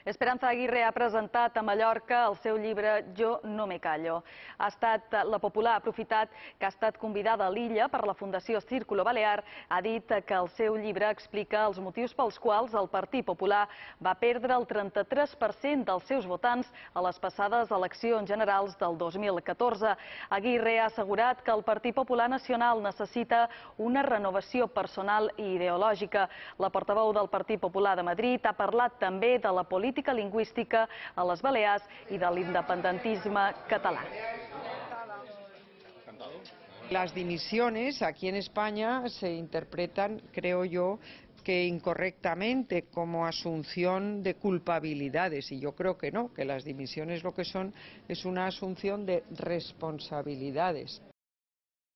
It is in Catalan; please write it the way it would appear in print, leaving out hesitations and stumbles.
Esperanza Aguirre ha presentat a Mallorca el seu llibre Jo no me callo. Ha estat la Popular, ha aprofitat que ha estat convidada a l'illa per la Fundació Círculo Balear, ha dit que el seu llibre explica els motius pels quals el Partit Popular va perdre el 33% dels seus votants a les passades eleccions generals del 2014. Aguirre ha assegurat que el Partit Popular Nacional necessita una renovació personal i ideològica. La portaveu del Partit Popular de Madrid ha parlat també de la política lingüística a les Balears i de l'independentisme català. Las dimisiones aquí en España se interpretan, creo yo, que incorrectamente como asunción de culpabilidades, y yo creo que no, que las dimisiones lo que son es una asunción de responsabilidades.